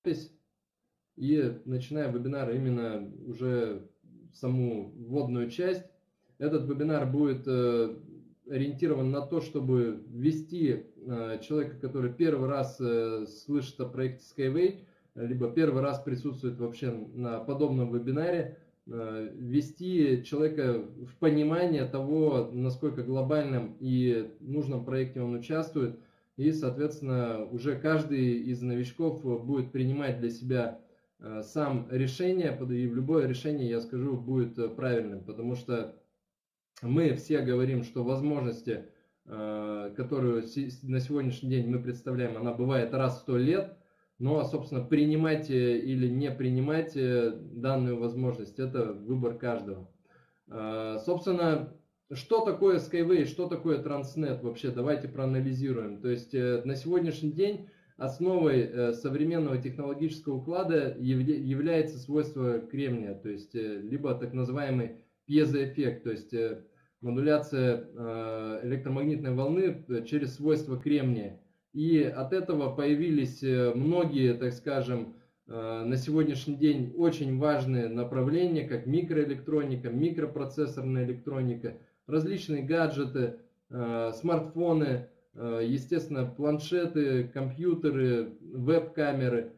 и начинаем вебинар именно уже саму вводную часть. Этот вебинар будет ориентирован на то, чтобы ввести человека, который первый раз слышит о проекте Skyway, либо первый раз присутствует вообще на подобном вебинаре, ввести человека в понимание того, насколько глобальном и нужном проекте он участвует, и, соответственно, уже каждый из новичков будет принимать для себя сам решение, и любое решение, я скажу, будет правильным, потому что мы все говорим, что возможности, которую на сегодняшний день мы представляем, она бывает раз в 100 лет, но, собственно, принимать или не принимать данную возможность, это выбор каждого. Собственно, что такое Skyway, что такое Transnet вообще, давайте проанализируем. То есть на сегодняшний день основой современного технологического уклада является свойство кремния, то есть либо так называемый пьезоэффект, то есть модуляция электромагнитной волны через свойства кремния. И от этого появились многие, так скажем, на сегодняшний день очень важные направления, как микроэлектроника, микропроцессорная электроника, различные гаджеты, смартфоны, естественно, планшеты, компьютеры, веб-камеры.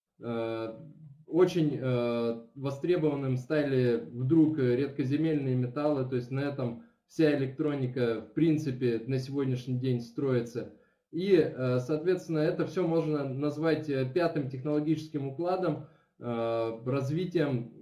Очень востребованным стали вдруг редкоземельные металлы, то есть на этом вся электроника в принципе на сегодняшний день строится. И, соответственно, это все можно назвать пятым технологическим укладом, развитием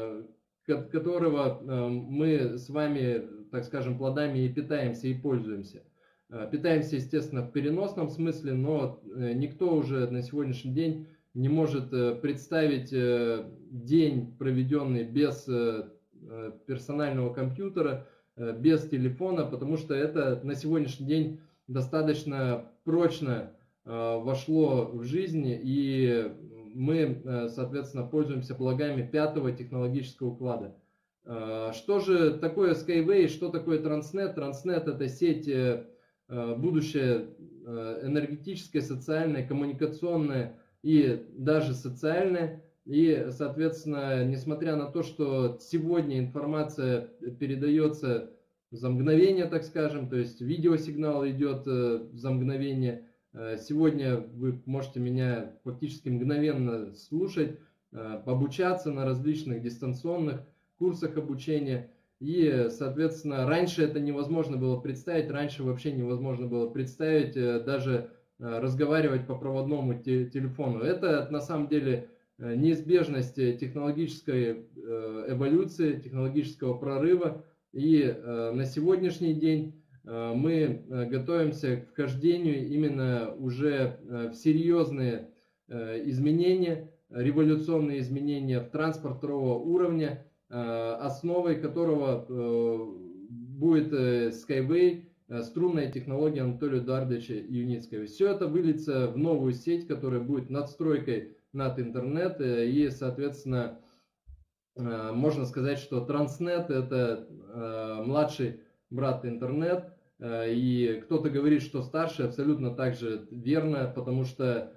которого мы с вами, так скажем, плодами и питаемся, и пользуемся. Питаемся, естественно, в переносном смысле, но никто уже на сегодняшний день не может представить день, проведенный без персонального компьютера, без телефона, потому что это на сегодняшний день достаточно прочно вошло в жизнь, и мы, соответственно, пользуемся благами пятого технологического уклада. Что же такое Skyway, что такое Transnet? Transnet — это сеть будущее энергетическое, социальное, коммуникационное и даже социальное. И, соответственно, несмотря на то, что сегодня информация передается за мгновение, так скажем, то есть видеосигнал идет за мгновение, сегодня вы можете меня фактически мгновенно слушать, обучаться на различных дистанционных курсах обучения. И, соответственно, раньше это невозможно было представить, раньше вообще невозможно было представить даже разговаривать по проводному телефону. Это на самом деле неизбежность технологической эволюции, технологического прорыва. И на сегодняшний день мы готовимся к вхождению именно уже в серьезные изменения, революционные изменения в транспорт второго уровня, основой которого будет Skyway, струнная технология Анатолия Эдуардовича Юницкого. Все это выльется в новую сеть, которая будет надстройкой над интернет, и, соответственно, можно сказать, что Transnet — это младший брат интернет, и кто-то говорит, что старший, абсолютно так же верно, потому что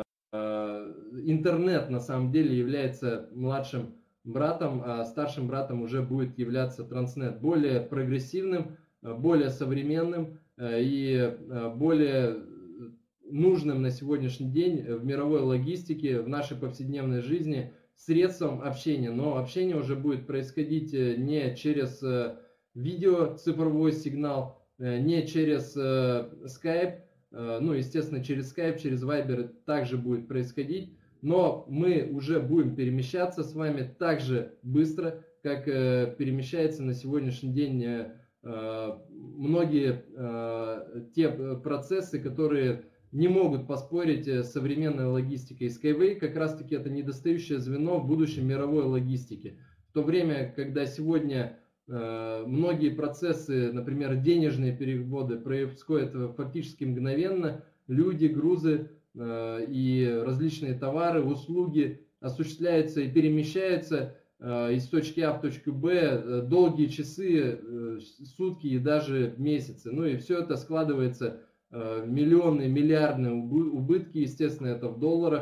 интернет на самом деле является младшим братом, а старшим братом уже будет являться Transnet, более прогрессивным, более современным и более нужным на сегодняшний день в мировой логистике, в нашей повседневной жизни средством общения. Но общение уже будет происходить не через видео, цифровой сигнал, не через Skype, ну, естественно, через Skype, через Viber также будет происходить, но мы уже будем перемещаться с вами так же быстро, как перемещается на сегодняшний день многие те процессы, которые не могут поспорить с современной логистикой. Skyway как раз-таки это недостающее звено в будущем мировой логистики. В то время, когда сегодня многие процессы, например, денежные переводы происходят фактически мгновенно, люди, грузы и различные товары, услуги осуществляются и перемещаются из точки А в точку Б долгие часы, сутки и даже месяцы. Ну и все это складывается в миллионы, миллиардные убытки, естественно, это в долларах.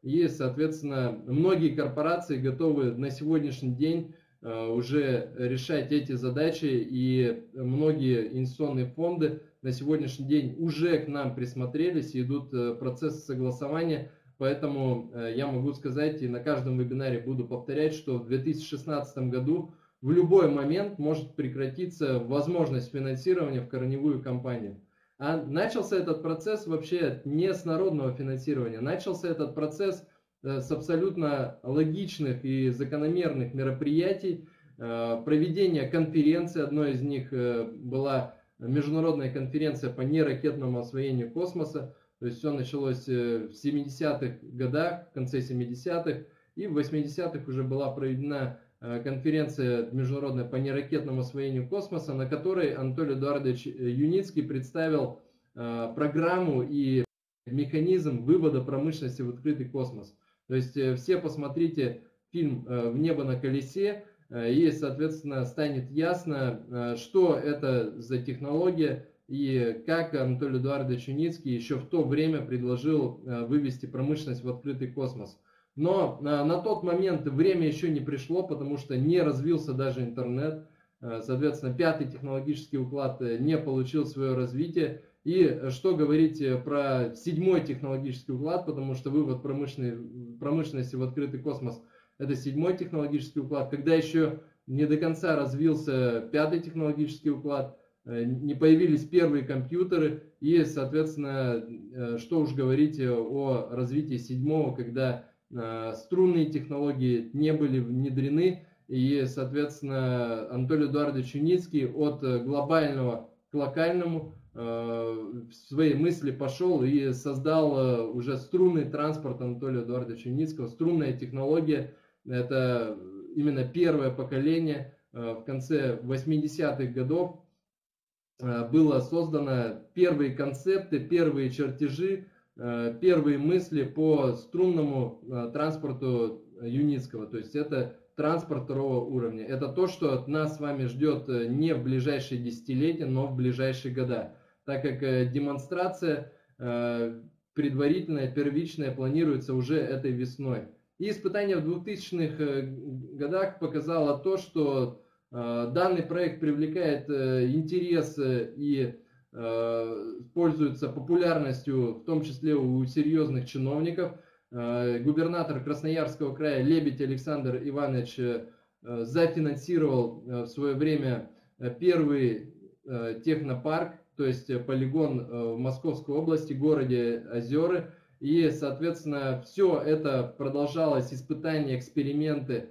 И, соответственно, многие корпорации готовы на сегодняшний день уже решать эти задачи, и многие инвестиционные фонды на сегодняшний день уже к нам присмотрелись и идут процессы согласования. Поэтому я могу сказать, и на каждом вебинаре буду повторять, что в 2016 году в любой момент может прекратиться возможность финансирования в корневую компанию. А начался этот процесс вообще не с народного финансирования, начался этот процесс с абсолютно логичных и закономерных мероприятий, проведения конференции. Одной из них была международная конференция по неракетному освоению космоса. То есть все началось в 70-х годах, в конце 70-х, и в 80-х уже была проведена конференция международная по неракетному освоению космоса, на которой Анатолий Эдуардович Юницкий представил программу и механизм вывода промышленности в открытый космос. То есть все посмотрите фильм «В небо на колесе», и, соответственно, станет ясно, что это за технология и как Анатолий Эдуардович Юницкий еще в то время предложил вывести промышленность в открытый космос. Но на тот момент время еще не пришло, потому что не развился даже интернет. Соответственно, пятый технологический уклад не получил свое развитие. И что говорить про седьмой технологический уклад, потому что вывод промышленности в открытый космос — это седьмой технологический уклад, когда еще не до конца развился пятый технологический уклад, не появились первые компьютеры, и, соответственно, что уж говорить о развитии седьмого, когда струнные технологии не были внедрены, и, соответственно, Анатолий Эдуардович Юницкий от глобального к локальному в своей мысли пошел и создал уже струнный транспорт Анатолия Эдуардовича Юницкого. Струнная технология — это именно первое поколение. В конце 80-х годов было создано первые концепты, первые чертежи, первые мысли по струнному транспорту Юницкого. То есть это транспорт второго уровня. Это то, что от нас с вами ждет не в ближайшие десятилетия, но в ближайшие года. Так как демонстрация предварительная, первичная планируется уже этой весной. И испытание в 2000-х годах показало то, что данный проект привлекает интерес и пользуется популярностью, в том числе у серьезных чиновников. Губернатор Красноярского края Лебедь Александр Иванович зафинансировал в свое время первый технопарк, то есть полигон в Московской области, городе Озеры. И, соответственно, все это продолжалось, испытания, эксперименты.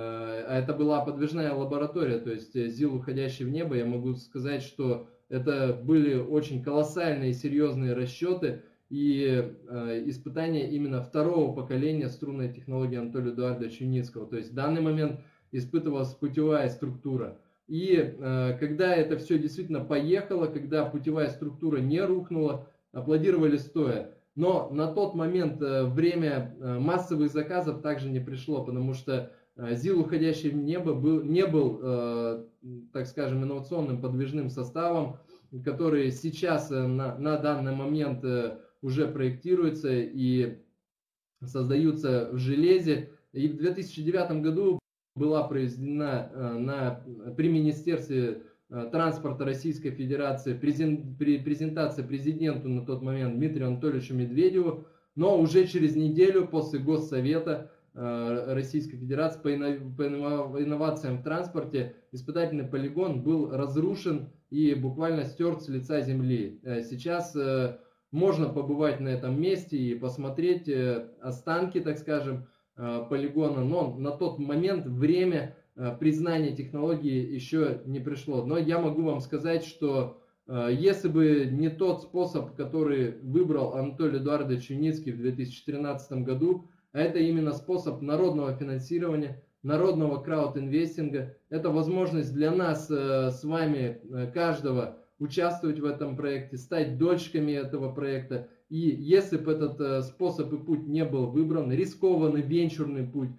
А это была подвижная лаборатория, то есть ЗИЛ, уходящий в небо. Я могу сказать, что это были очень колоссальные, серьезные расчеты и испытания именно второго поколения струнной технологии Анатолия Эдуардовича Юницкого. То есть в данный момент испытывалась путевая структура. И когда это все действительно поехало, когда путевая структура не рухнула, аплодировали стоя. Но на тот момент время массовых заказов также не пришло, потому что ЗИЛ, уходящий в небо, не был, так скажем, инновационным подвижным составом, который сейчас на данный момент уже проектируется и создаются в железе. И в 2009 году была произведена при Министерстве транспорта Российской Федерации презентация президенту на тот момент Дмитрию Анатольевичу Медведеву, но уже через неделю после Госсовета Российской Федерации по инновациям в транспорте испытательный полигон был разрушен и буквально стерт с лица земли. Сейчас можно побывать на этом месте и посмотреть останки, так скажем, полигона, но на тот момент время признания технологии еще не пришло. Но я могу вам сказать, что если бы не тот способ, который выбрал Анатолий Эдуардович Юницкий в 2013 году, а это именно способ народного финансирования, народного краудинвестинга, это возможность для нас с вами, каждого, участвовать в этом проекте, стать дольщиками этого проекта. И если бы этот способ и путь не был выбран, рискованный венчурный путь,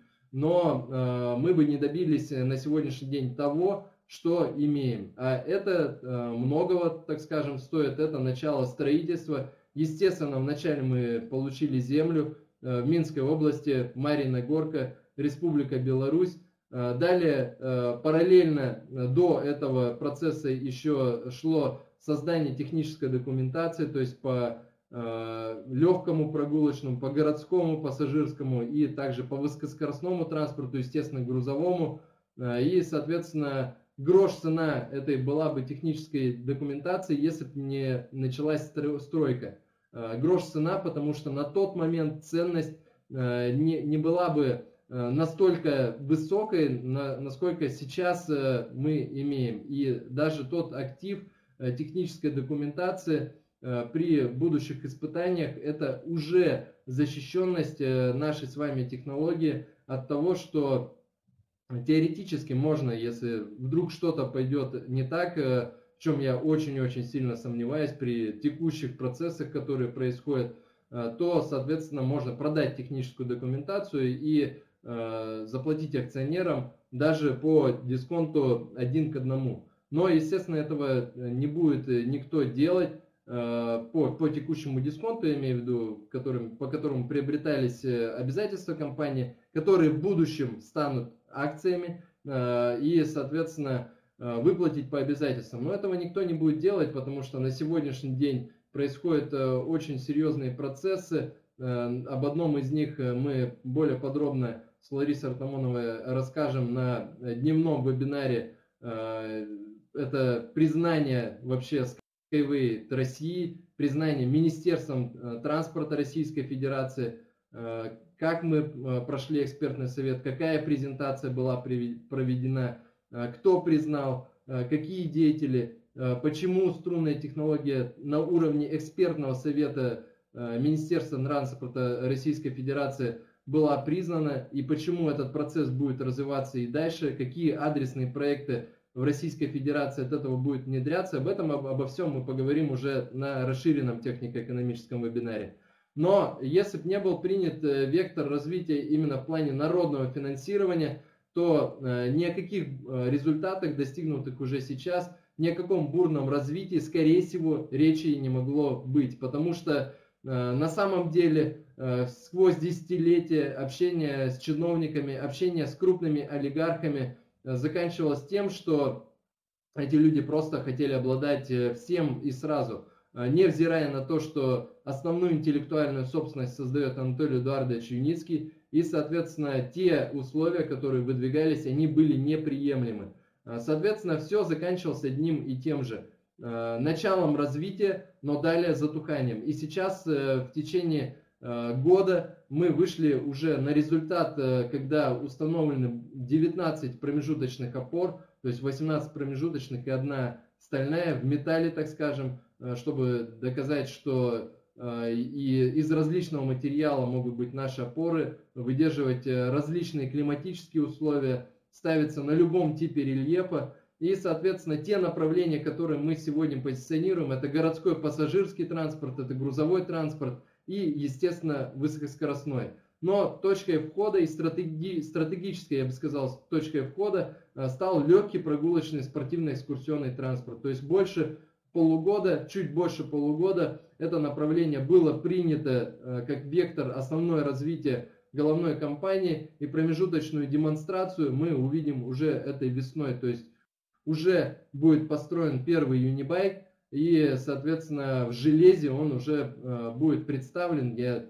но мы бы не добились на сегодняшний день того, что имеем. А это многого, так скажем, стоит. Это начало строительства. Естественно, вначале мы получили землю, в Минской области, Марьина Горка, Республика Беларусь. Далее, параллельно до этого процесса еще шло создание технической документации, то есть по легкому прогулочному, по городскому, пассажирскому и также по высокоскоростному транспорту, естественно, грузовому. И, соответственно, грош цена этой была бы технической документации, если бы не началась стройка. Грош цена, потому что на тот момент ценность не была бы настолько высокой, насколько сейчас мы имеем. И даже тот актив технической документации при будущих испытаниях, это уже защищенность нашей с вами технологии от того, что теоретически можно, если вдруг что-то пойдет не так, в чем я очень-очень сильно сомневаюсь при текущих процессах, которые происходят, то, соответственно, можно продать техническую документацию и заплатить акционерам даже по дисконту 1 к 1. Но, естественно, этого не будет никто делать по текущему дисконту, я имею в виду, по которому приобретались обязательства компании, которые в будущем станут акциями и, соответственно, выплатить по обязательствам. Но этого никто не будет делать, потому что на сегодняшний день происходят очень серьезные процессы. Об одном из них мы более подробно с Ларисой Артамоновой расскажем на дневном вебинаре. Это признание вообще Skyway России, признание Министерством транспорта Российской Федерации, как мы прошли экспертный совет, какая презентация была проведена, кто признал, какие деятели, почему струнная технология на уровне экспертного совета Министерства транспорта Российской Федерации была признана и почему этот процесс будет развиваться и дальше, какие адресные проекты в Российской Федерации от этого будет внедряться. Обо всем мы поговорим уже на расширенном технико-экономическом вебинаре. Но если бы не был принят вектор развития именно в плане народного финансирования, то ни о каких результатах, достигнутых уже сейчас, ни о каком бурном развитии, скорее всего, речи и не могло быть. Потому что на самом деле сквозь десятилетия общения с чиновниками, общения с крупными олигархами заканчивалось тем, что эти люди просто хотели обладать всем и сразу, невзирая на то, что основную интеллектуальную собственность создает Анатолий Эдуардович Юницкий, и, соответственно, те условия, которые выдвигались, они были неприемлемы. Соответственно, все заканчивалось одним и тем же. Началом развития, но далее затуханием. И сейчас в течение года мы вышли уже на результат, когда установлены 19 промежуточных опор, то есть 18 промежуточных и одна стальная в металле, так скажем, чтобы доказать, что и из различного материала могут быть наши опоры, выдерживать различные климатические условия, ставиться на любом типе рельефа. И, соответственно, те направления, которые мы сегодня позиционируем, это городской пассажирский транспорт, это грузовой транспорт и, естественно, высокоскоростной. Но точкой входа и стратегической, я бы сказал, точкой входа стал легкий прогулочный спортивно-экскурсионный транспорт. То есть больше полугода, чуть больше полугода это направление было принято как вектор основное развитие головной компании, и промежуточную демонстрацию мы увидим уже этой весной. То есть уже будет построен первый юнибайк, и, соответственно, в железе он уже будет представлен. Я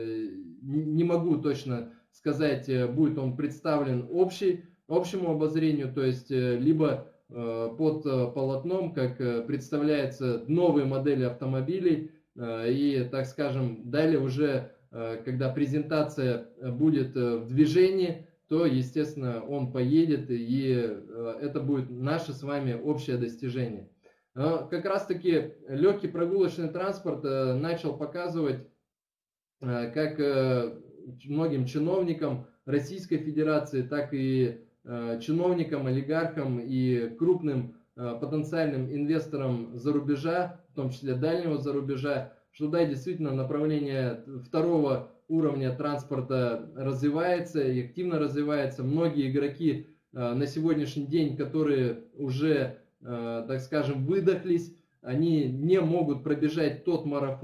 не могу точно сказать, будет он представлен общему обозрению, то есть либо под полотном, как представляется новые модели автомобилей, и, так скажем, далее уже, когда презентация будет в движении, то, естественно, он поедет, и это будет наше с вами общее достижение. Как раз таки легкий прогулочный транспорт начал показывать, как многим чиновникам Российской Федерации, так и чиновникам, олигархам и крупным потенциальным инвесторам за-рубежа, в том числе дальнего за-рубежа, что да, действительно направление второго уровня транспорта развивается и активно развивается. Многие игроки на сегодняшний день, которые уже, так скажем, выдохлись, они не могут пробежать тот марафон,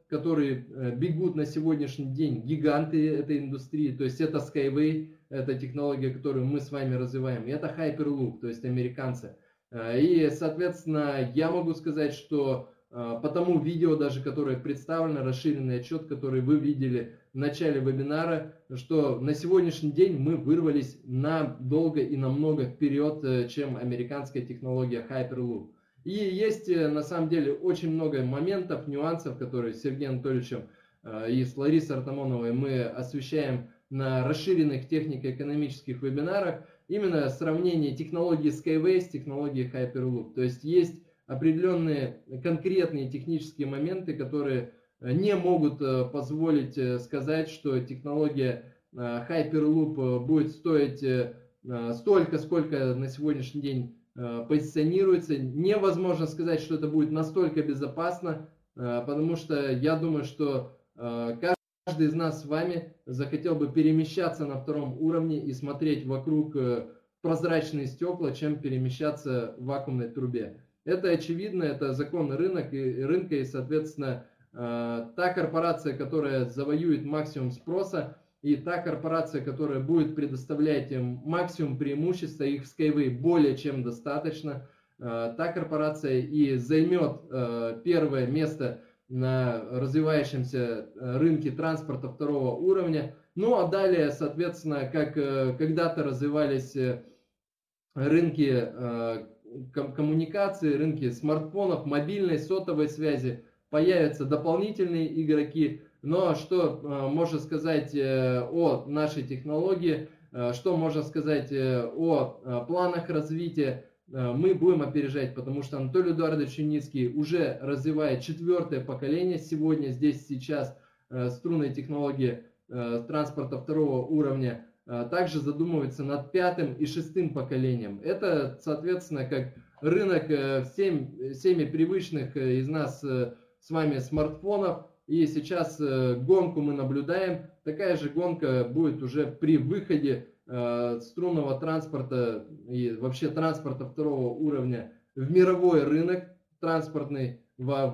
которые бегут на сегодняшний день, гиганты этой индустрии, то есть это Skyway, это технология, которую мы с вами развиваем, и это Hyperloop, то есть американцы. И, соответственно, я могу сказать, что по тому видео, даже которое представлено, расширенный отчет, который вы видели в начале вебинара, что на сегодняшний день мы вырвались надолго и намного вперед, чем американская технология Hyperloop. И есть на самом деле очень много моментов, нюансов, которые с Сергеем Анатольевичем и с Ларисой Артамоновой мы освещаем на расширенных технико-экономических вебинарах. Именно сравнение технологии Skyway с технологией Hyperloop. То есть есть определенные конкретные технические моменты, которые не могут позволить сказать, что технология Hyperloop будет стоить столько, сколько на сегодняшний день позиционируется. Невозможно сказать, что это будет настолько безопасно, потому что я думаю, что каждый из нас с вами захотел бы перемещаться на втором уровне и смотреть вокруг прозрачные стекла, чем перемещаться в вакуумной трубе. Это очевидно, это закон рынка, и, соответственно, та корпорация, которая завоюет максимум спроса, и та корпорация, которая будет предоставлять им максимум преимущества, их в Skyway более чем достаточно, та корпорация и займет первое место на развивающемся рынке транспорта второго уровня. Ну а далее, соответственно, как когда-то развивались рынки коммуникации, рынки смартфонов, мобильной, сотовой связи, появятся дополнительные игроки. Но что можно сказать о нашей технологии, что можно сказать о планах развития, мы будем опережать, потому что Анатолий Эдуардович Юницкий уже развивает 4-е поколение сегодня, здесь, сейчас, струнной технологии транспорта второго уровня. Также задумывается над 5-м и 6-м поколением. Это, соответственно, как рынок всеми привычных из нас с вами смартфонов. И сейчас гонку мы наблюдаем. Такая же гонка будет уже при выходе струнного транспорта и вообще транспорта второго уровня в мировой рынок транспортный, в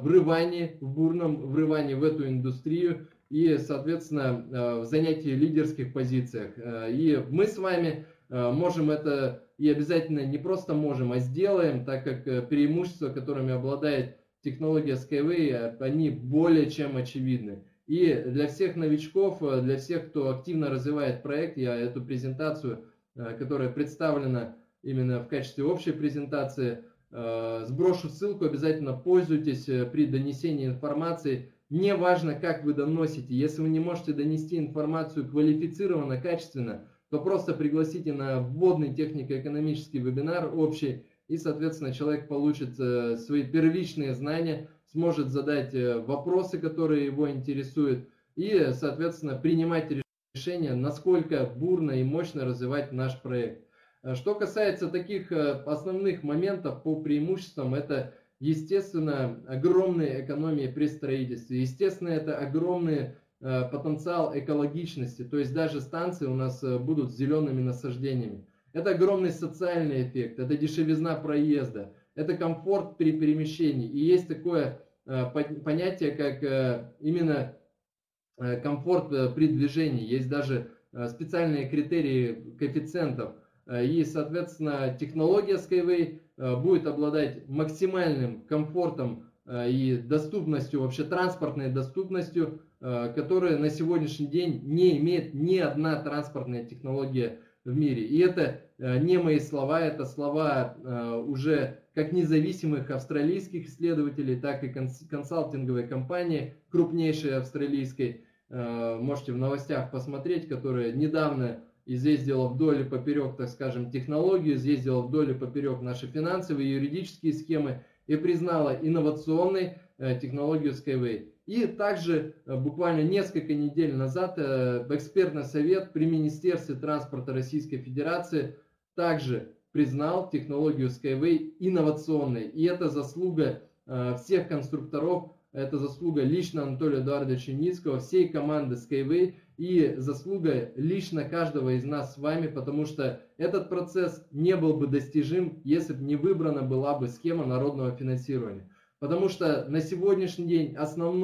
бурном врывании в эту индустрию и, соответственно, в занятии лидерских позициях. И мы с вами можем это, и обязательно не просто можем, а сделаем, так как преимущества, которыми обладает технология Skyway, они более чем очевидны. И для всех новичков, для всех, кто активно развивает проект, я эту презентацию, которая представлена именно в качестве общей презентации, сброшу ссылку, обязательно пользуйтесь при донесении информации. Не важно, как вы доносите, если вы не можете донести информацию квалифицированно, качественно, то просто пригласите на вводный технико-экономический вебинар общий, и, соответственно, человек получит свои первичные знания, сможет задать вопросы, которые его интересуют, и, соответственно, принимать решение, насколько бурно и мощно развивать наш проект. Что касается таких основных моментов по преимуществам, это, естественно, огромные экономии при строительстве, естественно, это огромный потенциал экологичности, то есть даже станции у нас будут с зелеными насаждениями. Это огромный социальный эффект, это дешевизна проезда, это комфорт при перемещении. И есть такое понятие, как именно комфорт при движении. Есть даже специальные критерии коэффициентов. И, соответственно, технология Skyway будет обладать максимальным комфортом и доступностью, вообще транспортной доступностью, которую на сегодняшний день не имеет ни одна транспортная технология в мире. И это не мои слова, это слова уже как независимых австралийских исследователей, так и консалтинговой компании, крупнейшей австралийской. Можете в новостях посмотреть, которая недавно изъездила вдоль и поперек, так скажем, технологию, изъездила вдоль и поперек наши финансовые и юридические схемы и признала инновационной технологию Skyway. И также буквально несколько недель назад экспертный совет при Министерстве транспорта Российской Федерации также признал технологию Skyway инновационной. И это заслуга всех конструкторов, это заслуга лично Анатолия Эдуардовича Юницкого, всей команды Skyway и заслуга лично каждого из нас с вами, потому что этот процесс не был бы достижим, если бы не выбрана была бы схема народного финансирования. Потому что на сегодняшний день основной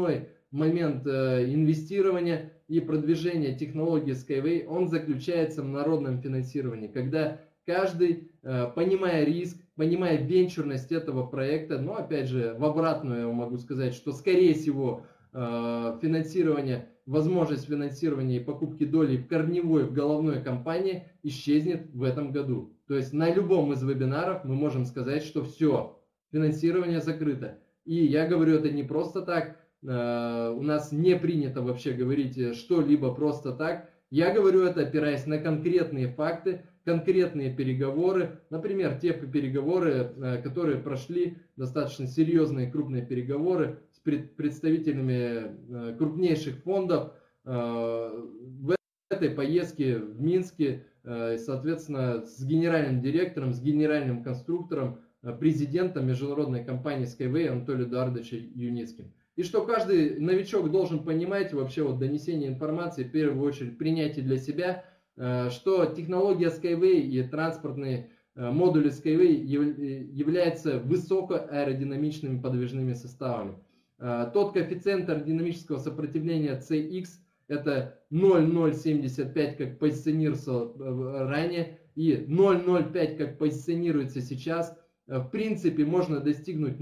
момент инвестирования и продвижения технологии Skyway, он заключается в народном финансировании, когда каждый, понимая риск, понимая венчурность этого проекта, но опять же в обратную я могу сказать, что скорее всего финансирование, возможность финансирования и покупки долей в корневой, в головной компании исчезнет в этом году. То есть на любом из вебинаров мы можем сказать, что все, финансирование закрыто. И я говорю это не просто так, у нас не принято вообще говорить что-либо просто так. Я говорю это, опираясь на конкретные факты, конкретные переговоры. Например, те переговоры, которые прошли, достаточно серьезные крупные переговоры с представителями крупнейших фондов в этой поездке в Минске, соответственно, с генеральным директором, с генеральным конструктором, президентом международной компании Skyway Анатолием Эдуардовичем Юницким. И что каждый новичок должен понимать, вообще вот донесение информации, в первую очередь принятие для себя, что технология Skyway и транспортные модули Skyway являются высокоаэродинамичными подвижными составами. Тот коэффициент аэродинамического сопротивления CX это 0,075, как позиционировался ранее, и 0,05, как позиционируется сейчас. В принципе, можно достигнуть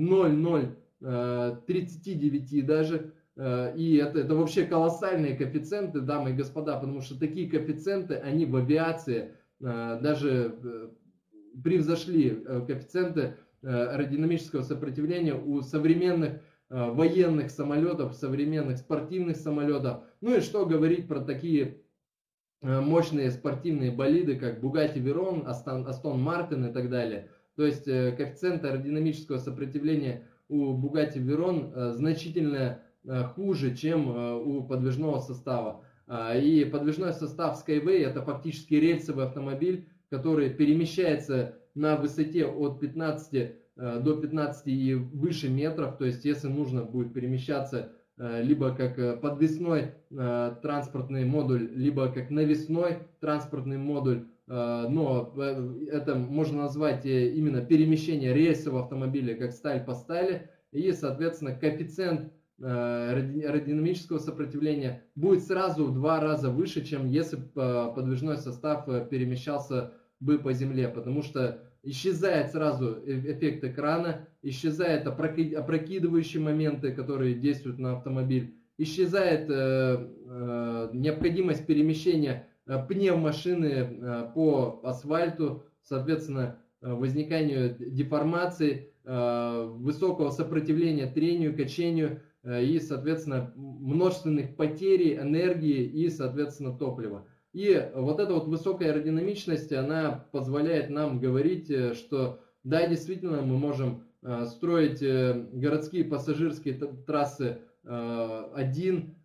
0,039 даже. И это вообще колоссальные коэффициенты, дамы и господа, потому что такие коэффициенты, они в авиации даже превзошли коэффициенты аэродинамического сопротивления у современных военных самолетов, современных спортивных самолетов. Ну и что говорить про такие мощные спортивные болиды, как Bugatti Veyron, Aston Martin и так далее. То есть коэффициент аэродинамического сопротивления у Bugatti Veyron значительно хуже, чем у подвижного состава. И подвижной состав Skyway это фактически рельсовый автомобиль, который перемещается на высоте от 15 до 15 и выше метров. То есть если нужно будет перемещаться либо как подвесной транспортный модуль, либо как навесной транспортный модуль, но это можно назвать именно перемещение рельсового автомобиля как сталь по стали, и соответственно коэффициент аэродинамического сопротивления будет сразу в 2 раза выше, чем если подвижной состав перемещался бы по земле, потому что исчезает сразу эффект экрана, исчезают опрокидывающие моменты, которые действуют на автомобиль, исчезает необходимость перемещения пневмашины по асфальту, соответственно, возниканию деформации, высокого сопротивления трению, качению и, соответственно, множественных потерь энергии и, соответственно, топлива. И вот эта вот высокая аэродинамичность, она позволяет нам говорить, что да, действительно, мы можем строить городские пассажирские трассы 1,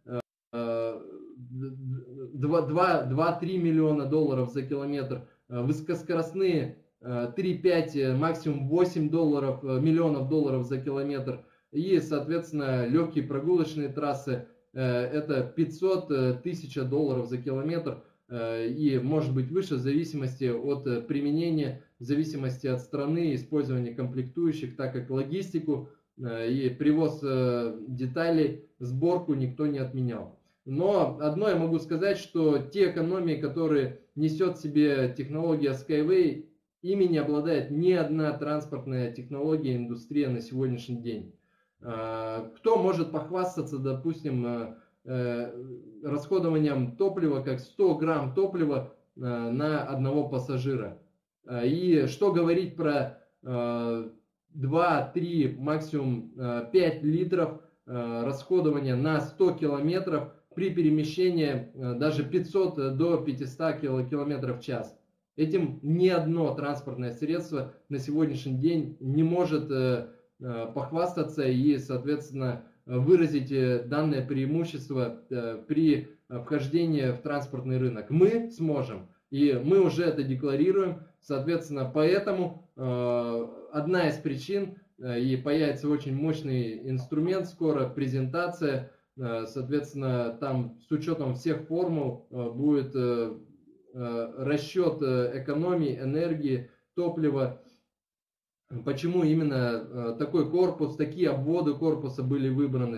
2-3 миллиона долларов за километр, высокоскоростные 3-5, максимум 8 миллионов долларов за километр. И, соответственно, легкие прогулочные трассы это 500 тысяч долларов за километр. И может быть выше в зависимости от применения, в зависимости от страны, использования комплектующих, так как логистику и привоз деталей, сборку никто не отменял. Но одно я могу сказать, что те экономии, которые несет в себе технология Skyway, ими не обладает ни одна транспортная технология, индустрия на сегодняшний день. Кто может похвастаться, допустим, расходованием топлива, как 100 грамм топлива на одного пассажира? И что говорить про 2-3, максимум 5 литров расходования на 100 километров при перемещении даже 500 до 500 километров в час. Этим ни одно транспортное средство на сегодняшний день не может похвастаться и, соответственно, выразить данное преимущество при вхождении в транспортный рынок. Мы сможем, и мы уже это декларируем. Соответственно, поэтому одна из причин, и появится очень мощный инструмент скоро, презентация, соответственно, там с учетом всех формул будет расчет экономии, энергии, топлива. Почему именно такой корпус, такие обводы корпуса были выбраны?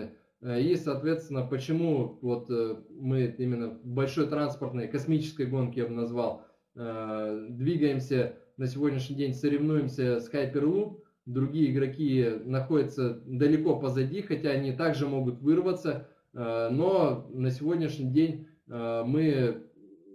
И, соответственно, почему вот мы именно в большой транспортной космической гонке, я бы назвал, двигаемся на сегодняшний день, соревнуемся с Hyperloop, другие игроки находятся далеко позади, хотя они также могут вырваться, но на сегодняшний день мы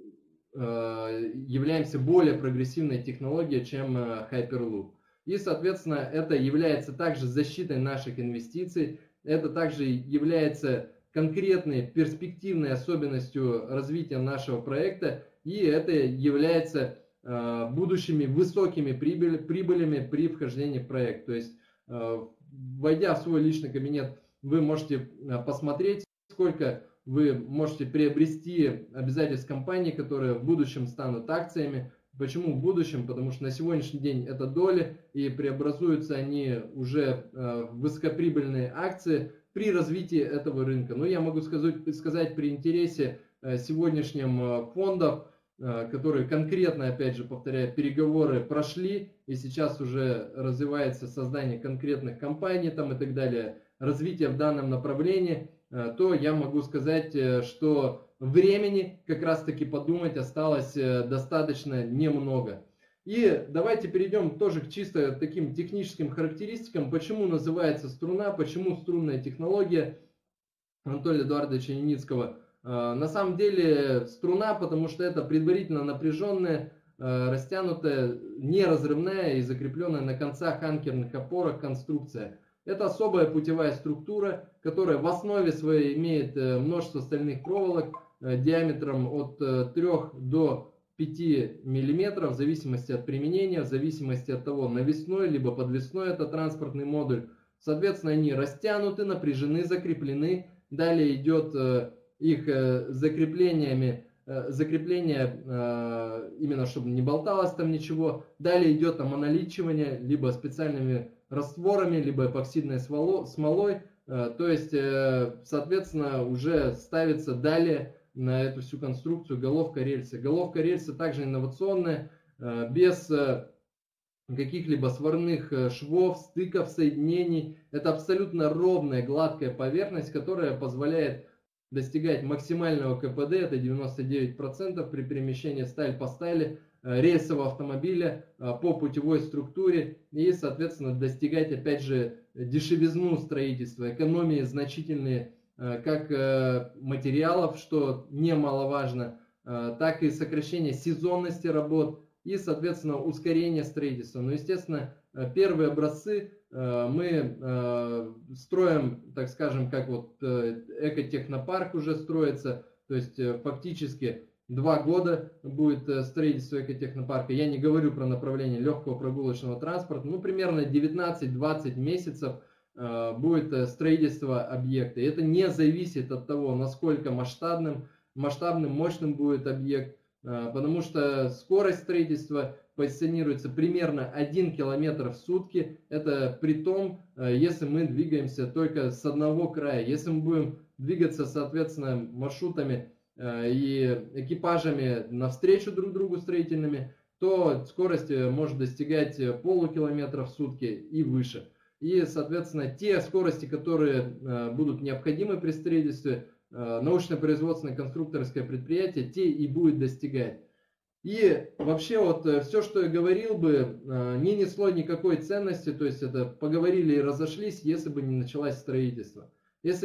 являемся более прогрессивной технологией, чем Hyperloop. И, соответственно, это является также защитой наших инвестиций, это также является конкретной перспективной особенностью развития нашего проекта, и это является будущими высокими прибылями при вхождении в проект. То есть, войдя в свой личный кабинет, вы можете посмотреть, сколько вы можете приобрести обязательств компании, которые в будущем станут акциями. Почему в будущем? Потому что на сегодняшний день это доли, и преобразуются они уже в высокоприбыльные акции при развитии этого рынка. Но я могу сказать при интересе сегодняшним фондов, которые конкретно, опять же, повторяю, переговоры прошли, и сейчас уже развивается создание конкретных компаний там и так далее, развитие в данном направлении, то я могу сказать, что времени как раз таки подумать осталось достаточно немного. И давайте перейдем тоже к чисто таким техническим характеристикам, почему называется струна, почему струнная технология Анатолия Эдуардовича Яницкого. На самом деле струна, потому что это предварительно напряженная, растянутая, неразрывная и закрепленная на концах анкерных опорок конструкция. Это особая путевая структура, которая в основе своей имеет множество стальных проволок диаметром от 3 до 5 мм, в зависимости от применения, в зависимости от того, навесной либо подвесной это транспортный модуль. Соответственно, они растянуты, напряжены, закреплены. Далее идет их закрепление именно чтобы не болталось там ничего. Далее идет омоноличивание либо специальными растворами, либо эпоксидной смолой. То есть, соответственно, уже ставится далее на эту всю конструкцию головка рельса. Головка рельса также инновационная, без каких-либо сварных швов, стыков, соединений. Это абсолютно ровная, гладкая поверхность, которая позволяет достигать максимального КПД, это 99% при перемещении сталь по стали рельсового автомобиля по путевой структуре и, соответственно, достигать, опять же, дешевизну строительства, экономии значительные как материалов, что немаловажно, так и сокращение сезонности работ и, соответственно, ускорение строительства. Но, естественно, первые образцы мы строим, так скажем, как вот экотехнопарк уже строится, то есть фактически 2 года будет строительство экотехнопарка. Я не говорю про направление легкого прогулочного транспорта, ну примерно 19-20 месяцев будет строительство объекта. И это не зависит от того, насколько масштабным, мощным будет объект, потому что скорость строительства позиционируется примерно 1 километр в сутки. Это при том, если мы двигаемся только с одного края. Если мы будем двигаться, соответственно, маршрутами и экипажами навстречу друг другу строительными, то скорость может достигать полукилометра в сутки и выше. И, соответственно, те скорости, которые будут необходимы при строительстве, научно-производственное конструкторское предприятие, те и будет достигать. И вообще вот все, что я говорил бы, не несло никакой ценности, то есть это поговорили и разошлись, если бы не началось строительство. Если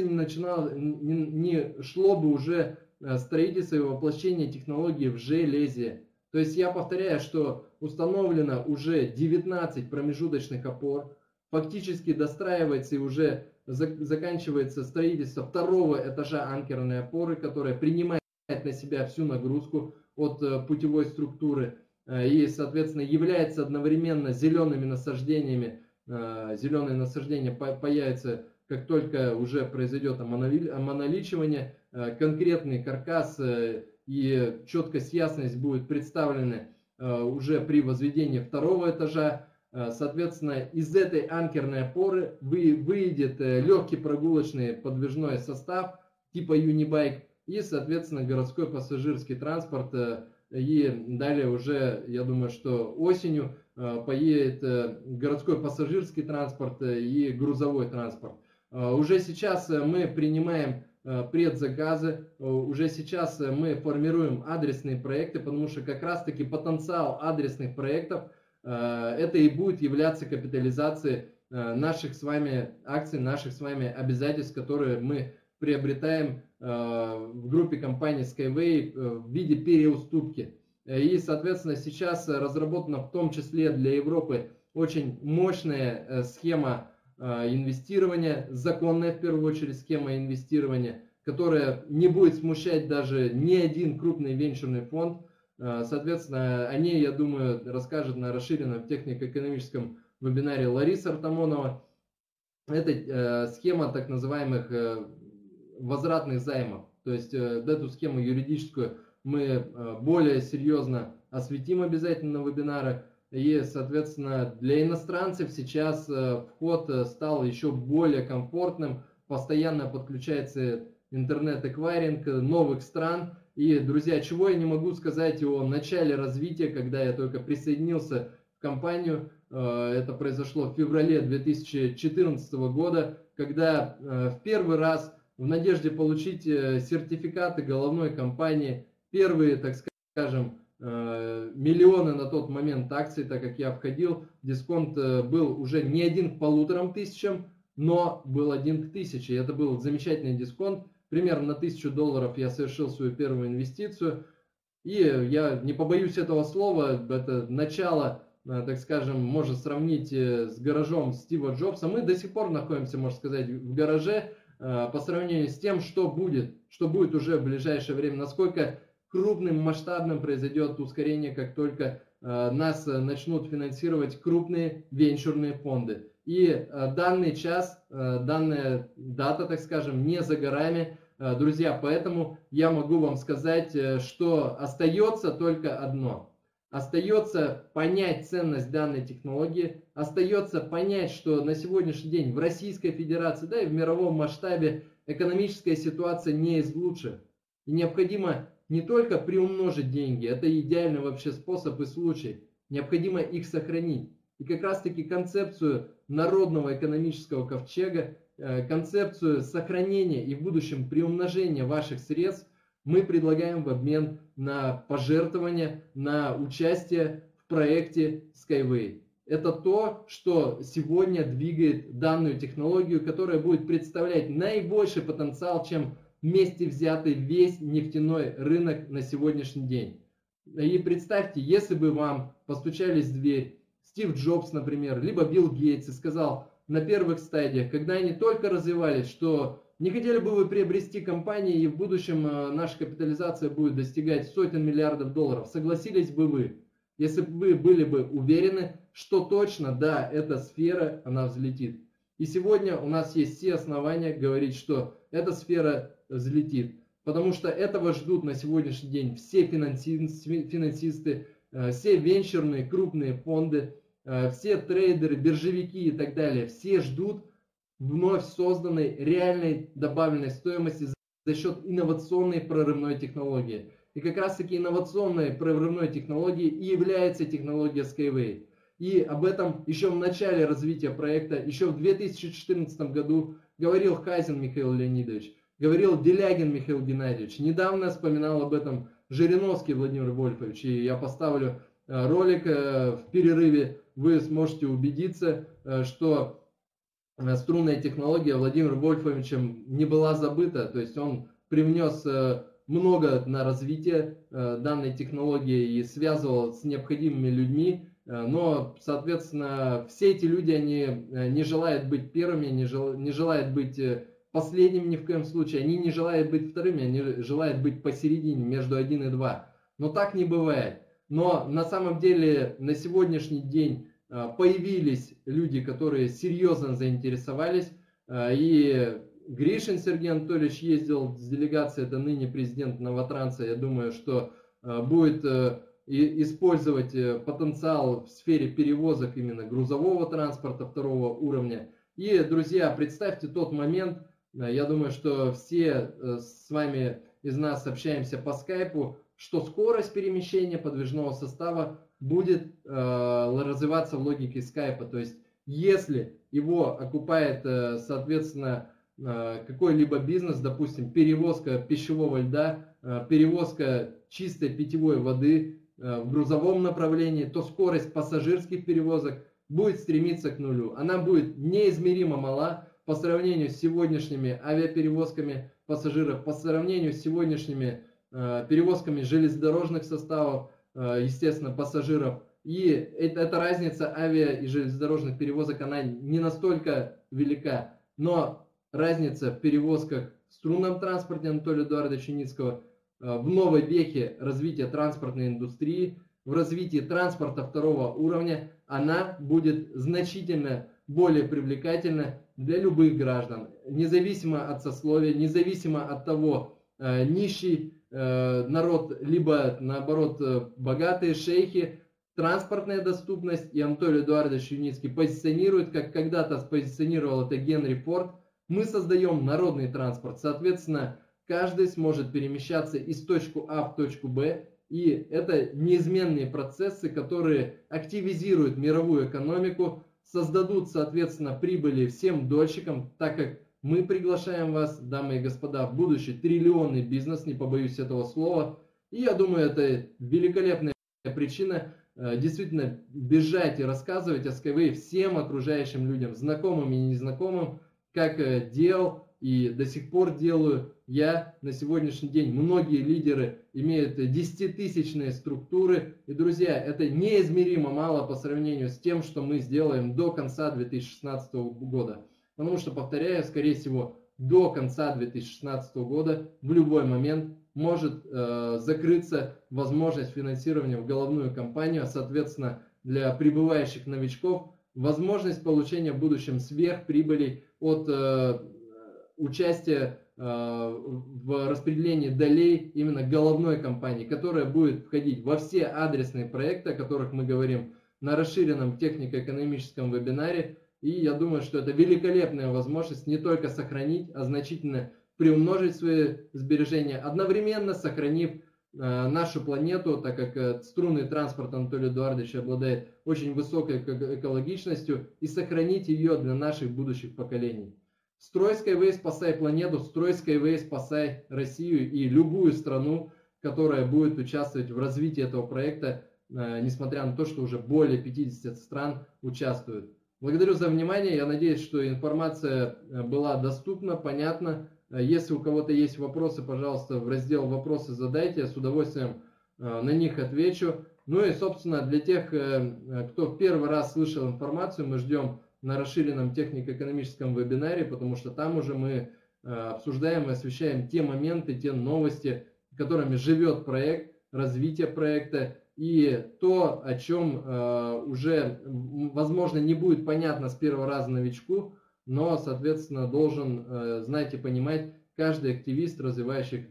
не шло бы уже строительство и воплощение технологии в железе. То есть я повторяю, что установлено уже 19 промежуточных опор, фактически достраивается и уже заканчивается строительство 2-го этажа анкерной опоры, которая принимает на себя всю нагрузку от путевой структуры и, соответственно, является одновременно зелеными насаждениями. Зеленые насаждения появятся, как только уже произойдет омоноличивание, конкретный каркас и четкость, ясность будут представлены уже при возведении 2-го этажа. Соответственно, из этой анкерной опоры выйдет легкий прогулочный подвижной состав типа Unibike и, соответственно, городской пассажирский транспорт. И далее уже, я думаю, что осенью поедет городской пассажирский транспорт и грузовой транспорт. Уже сейчас мы принимаем предзаказы, уже сейчас мы формируем адресные проекты, потому что как раз таки потенциал адресных проектов это и будет являться капитализацией наших с вами акций, наших с вами обязательств, которые мы приобретаем в группе компаний Skyway в виде переуступки. И, соответственно, сейчас разработана в том числе для Европы очень мощная схема инвестирования, законная в первую очередь схема инвестирования, которая не будет смущать даже ни один крупный венчурный фонд. Соответственно, о ней, я думаю, расскажет на расширенном технико-экономическом вебинаре Лариса Артамонова. Это схема так называемых возвратных займов. То есть эту схему юридическую мы более серьезно осветим обязательно на вебинарах. И, соответственно, для иностранцев сейчас вход стал еще более комфортным. Постоянно подключается интернет-эквайринг новых стран. И, друзья, чего я не могу сказать о начале развития, когда я только присоединился в компанию. Это произошло в феврале 2014 года, когда в первый раз в надежде получить сертификаты головной компании, первые, так скажем, миллионы на тот момент акций, так как я входил, дисконт был уже не 1 к 1500, но был 1 к 1000. Это был замечательный дисконт. Примерно на $1000 я совершил свою первую инвестицию. И я не побоюсь этого слова, это начало, так скажем, можно сравнить с гаражом Стива Джобса. Мы до сих пор находимся, можно сказать, в гараже по сравнению с тем, что будет уже в ближайшее время, насколько крупным, масштабным произойдет ускорение, как только нас начнут финансировать крупные венчурные фонды. И данный час, данная дата, так скажем, не за горами, друзья, поэтому я могу вам сказать, что остается только одно. Остается понять ценность данной технологии, остается понять, что на сегодняшний день в Российской Федерации, да и в мировом масштабе экономическая ситуация не из лучших. И необходимо не только приумножить деньги, это идеальный вообще способ и случай, необходимо их сохранить. И как раз таки концепцию народного экономического ковчега, концепцию сохранения и в будущем приумножения ваших средств мы предлагаем в обмен на пожертвование, на участие в проекте Skyway. Это то, что сегодня двигает данную технологию, которая будет представлять наибольший потенциал, чем вместе взятый весь нефтяной рынок на сегодняшний день. И представьте, если бы вам постучались в дверь Стив Джобс, например, либо Билл Гейтс и сказал на первых стадиях, когда они только развивались, что не хотели бы вы приобрести компании и в будущем наша капитализация будет достигать сотен миллиардов долларов, согласились бы вы, если бы вы были бы уверены, что точно, да, эта сфера, она взлетит. И сегодня у нас есть все основания говорить, что эта сфера взлетит, потому что этого ждут на сегодняшний день все финансисты, все венчурные крупные фонды, все трейдеры, биржевики и так далее, все ждут вновь созданной реальной добавленной стоимости за счет инновационной прорывной технологии. И как раз таки инновационной прорывной технологией и является технология Skyway. И об этом еще в начале развития проекта, еще в 2014 году говорил Хазин Михаил Леонидович, говорил Делягин Михаил Геннадьевич. Недавно вспоминал об этом Жириновский Владимир Вольфович. И я поставлю ролик в перерыве, вы сможете убедиться, что струнная технология Владимиром Вольфовичем не была забыта, то есть он привнес много на развитие данной технологии и связывал с необходимыми людьми, но, соответственно, все эти люди, они не желают быть первыми, не желают быть последними ни в коем случае, они не желают быть вторыми, они желают быть посередине, между 1 и 2, но так не бывает. Но на самом деле на сегодняшний день появились люди, которые серьезно заинтересовались, и Гришин Сергей Анатольевич ездил с делегацией, это ныне президент Новотранса, я думаю, что будет использовать потенциал в сфере перевозок именно грузового транспорта второго уровня. И, друзья, представьте тот момент, я думаю, что все с вами из нас общаемся по скайпу, что скорость перемещения подвижного состава будет развиваться в логике скайпа. То есть, если его окупает, соответственно, какой-либо бизнес, допустим, перевозка пищевого льда, перевозка чистой питьевой воды в грузовом направлении, то скорость пассажирских перевозок будет стремиться к нулю. Она будет неизмеримо мала по сравнению с сегодняшними авиаперевозками пассажиров, по сравнению с сегодняшними перевозками железнодорожных составов, естественно, пассажиров. И эта разница авиа и железнодорожных перевозок, она не настолько велика. Но разница в перевозках в струнном транспорте Анатолия Эдуардовича Юницкого, в новой вехе развития транспортной индустрии, в развитии транспорта второго уровня, она будет значительно более привлекательна для любых граждан. Независимо от сословия, независимо от того, нищий народ, либо наоборот богатые шейхи, транспортная доступность, и Анатолий Эдуардович Юницкий позиционирует, как когда-то позиционировал это Генри Форд, мы создаем народный транспорт, соответственно, каждый сможет перемещаться из точки А в точку Б, и это неизменные процессы, которые активизируют мировую экономику, создадут, соответственно, прибыли всем дольщикам, так как мы приглашаем вас, дамы и господа, в будущий триллионный бизнес, не побоюсь этого слова, и я думаю, это великолепная причина действительно бежать и рассказывать о Skyway всем окружающим людям, знакомым и незнакомым, как делал и до сих пор делаю я на сегодняшний день. Многие лидеры имеют 10-тысячные структуры. И, друзья, это неизмеримо мало по сравнению с тем, что мы сделаем до конца 2016 года. Потому что, повторяю, скорее всего, до конца 2016 года в любой момент может закрыться возможность финансирования в головную компанию, а соответственно для прибывающих новичков возможность получения в будущем сверхприбылей от участия в распределении долей именно головной компании, которая будет входить во все адресные проекты, о которых мы говорим на расширенном технико-экономическом вебинаре. И я думаю, что это великолепная возможность не только сохранить, а значительно приумножить свои сбережения, одновременно сохранив нашу планету, так как струнный транспорт Анатолия Эдуардовича обладает очень высокой экологичностью, и сохранить ее для наших будущих поколений. Строй Skyway, спасай планету, строй Skyway, спасай Россию и любую страну, которая будет участвовать в развитии этого проекта, несмотря на то, что уже более 50 стран участвуют. Благодарю за внимание, я надеюсь, что информация была доступна, понятна. Если у кого-то есть вопросы, пожалуйста, в раздел «Вопросы» задайте, я с удовольствием на них отвечу. Ну и, собственно, для тех, кто в первый раз слышал информацию, мы ждем на расширенном технико-экономическом вебинаре, потому что там уже мы обсуждаем и освещаем те моменты, те новости, которыми живет проект, развитие проекта, и то, о чем уже, возможно, не будет понятно с первого раза новичку, но, соответственно, должен знать и понимать каждый активист, развивающий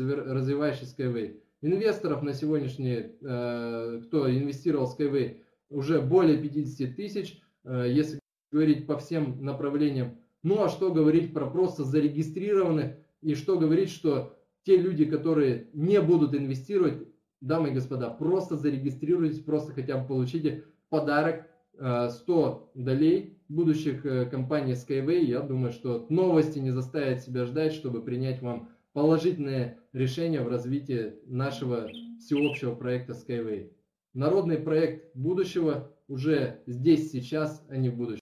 Skyway. Инвесторов на сегодняшний, кто инвестировал в Skyway, уже более 50 тысяч, если говорить по всем направлениям. Ну а что говорить про просто зарегистрированных, и что говорить, что те люди, которые не будут инвестировать, дамы и господа, просто зарегистрируйтесь, просто хотя бы получите подарок 100 долей будущих компаний Skyway. Я думаю, что новости не заставят себя ждать, чтобы принять вам положительное решение в развитии нашего всеобщего проекта Skyway. Народный проект будущего уже здесь, сейчас, а не в будущем.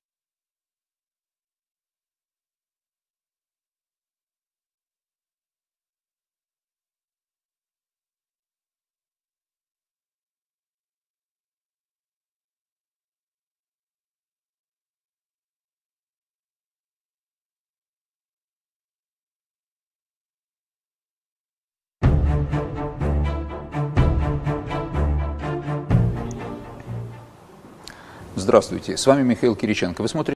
Здравствуйте, с вами Михаил Кириченко. Вы смотрите